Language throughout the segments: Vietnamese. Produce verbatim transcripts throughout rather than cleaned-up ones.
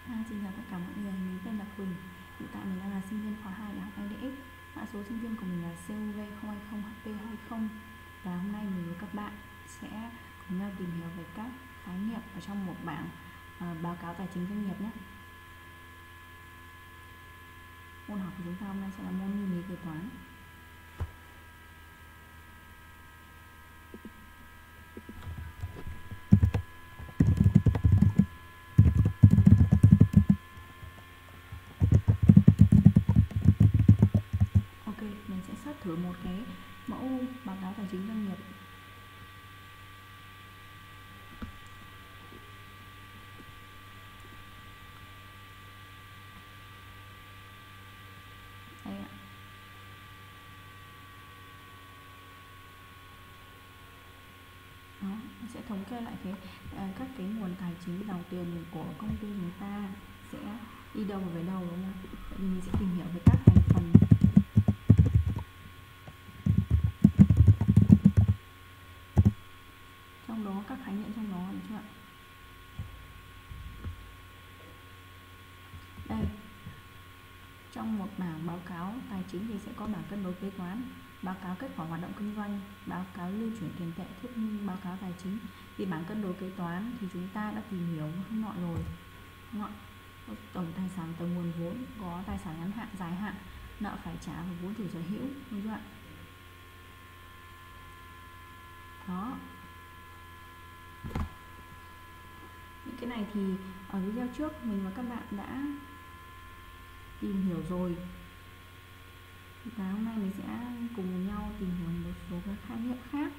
Hi, xin chào tất cả mọi người, mình tên là Quỳnh. Hiện tại mình đang là sinh viên khóa hai Đại học i đê ích. Mã số sinh viên của mình là C U V không hai không H P hai không. Và hôm nay mình với các bạn sẽ cùng nhau tìm hiểu về các khái niệm ở trong một bảng uh, báo cáo tài chính doanh nghiệp nhé. Môn học của chúng ta hôm nay sẽ là môn nguyên lý kế toán. Ok, mình sẽ xét thử một cái mẫu báo cáo tài chính doanh nghiệp. Đây ạ. Đó, mình sẽ thống kê lại cái uh, các cái nguồn tài chính dòng tiền của công ty chúng ta sẽ đi đâu và về đâu, đúng không? Vậy thì mình sẽ tìm hiểu về các thành phần. Trong đó các khái niệm trong đó, được chưa ạ? Đây, trong một bảng báo cáo tài chính thì sẽ có bảng cân đối kế toán, báo cáo kết quả hoạt động kinh doanh, báo cáo lưu chuyển tiền tệ, thuyết minh báo cáo tài chính. Thì bảng cân đối kế toán thì chúng ta đã tìm hiểu hôm nọ rồi, đúng không ạ? Tổng tài sản, tổng nguồn vốn, có tài sản ngắn hạn, dài hạn, nợ phải trả và vốn chủ sở hữu, đúng chưa ạ? Đó. Những cái này thì ở video trước mình và các bạn đã tìm hiểu rồi. Và hôm nay mình sẽ cùng nhau tìm hiểu một số các khái niệm khác.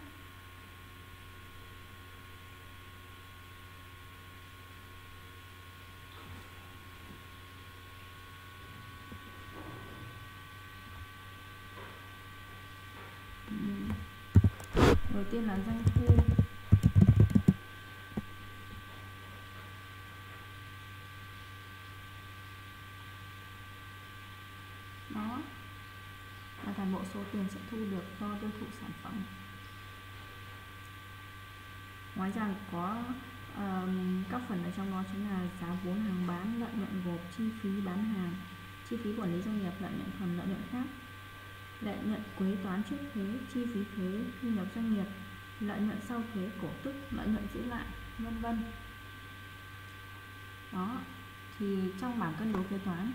Đầu tiên là doanh thu. Đó là toàn bộ số tiền sẽ thu được do tiêu thụ sản phẩm. Ngoài ra có uh, các phần ở trong đó chính là giá vốn hàng bán, lợi nhuận gộp, chi phí bán hàng, chi phí quản lý doanh nghiệp, lợi nhuận phần, lợi nhuận khác, lợi nhuận quế toán trước thuế, chi phí thuế, thu nhập doanh nghiệp, lợi nhuận sau thuế, cổ tức, lợi nhuận giữ lại, vân vân. Đó, thì trong bảng cân đối kế toán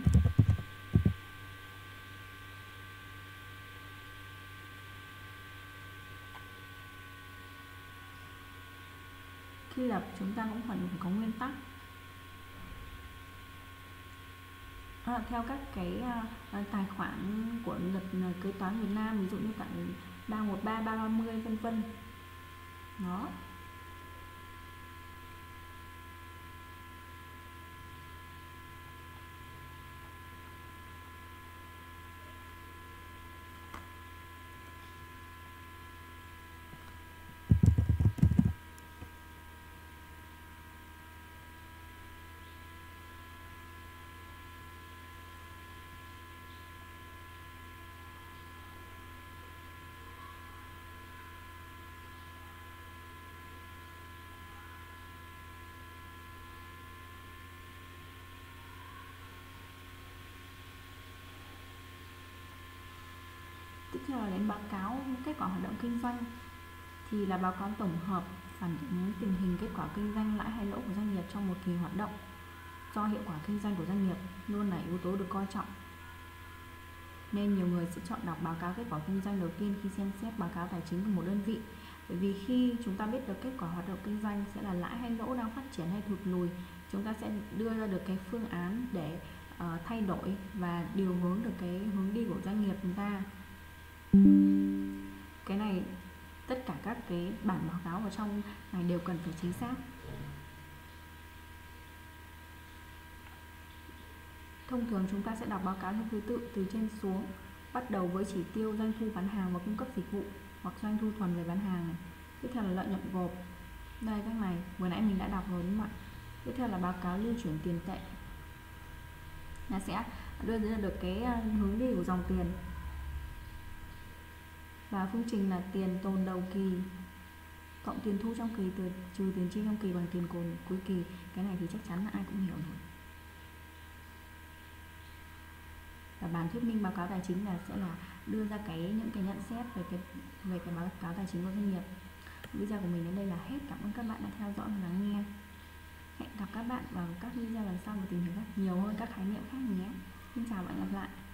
khi lập chúng ta cũng phải có nguyên tắc. À, theo các cái uh, tài khoản của luật uh, kế toán Việt Nam, ví dụ như tại ba một ba, ba ba mươi, vân vân. Đó. Tiếp theo là đến báo cáo kết quả hoạt động kinh doanh, thì là báo cáo tổng hợp phản ánh tình hình kết quả kinh doanh, lãi hay lỗ của doanh nghiệp trong một kỳ hoạt động. Do hiệu quả kinh doanh của doanh nghiệp luôn là yếu tố được coi trọng, nên nhiều người sẽ chọn đọc báo cáo kết quả kinh doanh đầu tiên khi xem xét báo cáo tài chính của một đơn vị. Bởi vì khi chúng ta biết được kết quả hoạt động kinh doanh sẽ là lãi hay lỗ, đang phát triển hay thụt lùi, chúng ta sẽ đưa ra được cái phương án để uh, thay đổi và điều hướng được cái hướng đi của doanh nghiệp chúng ta. Cái này tất cả các cái bản báo cáo ở trong này đều cần phải chính xác. Thông thường chúng ta sẽ đọc báo cáo theo thứ tự từ trên xuống, bắt đầu với chỉ tiêu doanh thu bán hàng và cung cấp dịch vụ hoặc doanh thu thuần về bán hàng này. Tiếp theo là lợi nhuận gộp. Đây, các này vừa nãy mình đã đọc rồi, đúng không ạ? Tiếp theo là báo cáo lưu chuyển tiền tệ, nó sẽ đưa ra được cái hướng đi của dòng tiền. Và phương trình là tiền tồn đầu kỳ cộng tiền thu trong kỳ từ trừ tiền chi trong kỳ bằng tiền cồn cuối kỳ. Cái này thì chắc chắn là ai cũng hiểu rồi. Và bản thuyết minh báo cáo tài chính là sẽ là đưa ra cái những cái nhận xét về cái về cái báo cáo tài chính của doanh nghiệp. Video của mình đến đây là hết. Cảm ơn các bạn đã theo dõi và lắng nghe. Hẹn gặp các bạn vào các video lần sau để tìm hiểu nhiều hơn các khái niệm khác nhé. Xin chào và hẹn gặp lại.